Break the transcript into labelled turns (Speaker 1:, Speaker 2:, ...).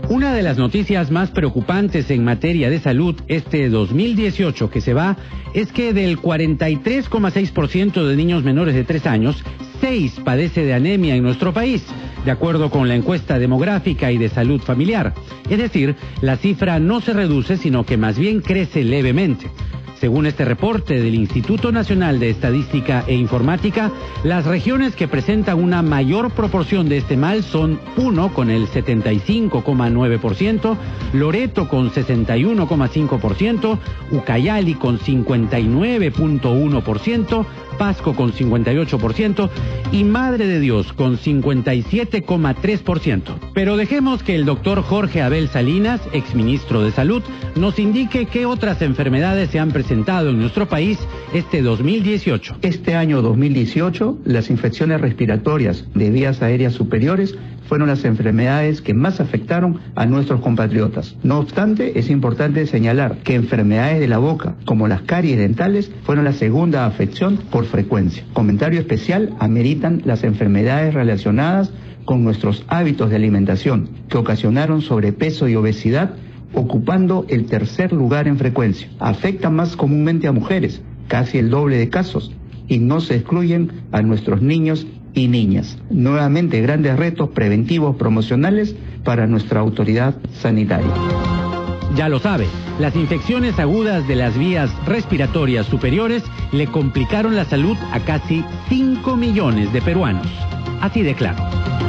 Speaker 1: Una de las noticias más preocupantes en materia de salud este 2018 que se va es que del 43,6% de niños menores de 3 años, 6 padece de anemia en nuestro país, de acuerdo con la encuesta demográfica y de salud familiar. Es decir, la cifra no se reduce, sino que más bien crece levemente. Según este reporte del Instituto Nacional de Estadística e Informática, las regiones que presentan una mayor proporción de este mal son Puno con el 75,9%, Loreto con 61,5%, Ucayali con 59,1%, Pasco con 58% y Madre de Dios con 57,3%. Pero dejemos que el doctor Jorge Abel Salinas, exministro de Salud, nos indique qué otras enfermedades se han presentado en nuestro país este 2018.
Speaker 2: Este año 2018, las infecciones respiratorias de vías aéreas superiores fueron las enfermedades que más afectaron a nuestros compatriotas. No obstante, es importante señalar que enfermedades de la boca, como las caries dentales, fueron la segunda afección por frecuencia. Comentario especial ameritan las enfermedades relacionadas con nuestros hábitos de alimentación, que ocasionaron sobrepeso y obesidad, ocupando el tercer lugar en frecuencia. Afectan más comúnmente a mujeres, casi el doble de casos, y no se excluyen a nuestros niños y niñas. Nuevamente, grandes retos preventivos promocionales para nuestra autoridad sanitaria.
Speaker 1: Ya lo sabe, las infecciones agudas de las vías respiratorias superiores le complicaron la salud a casi 5 millones de peruanos. Así de claro.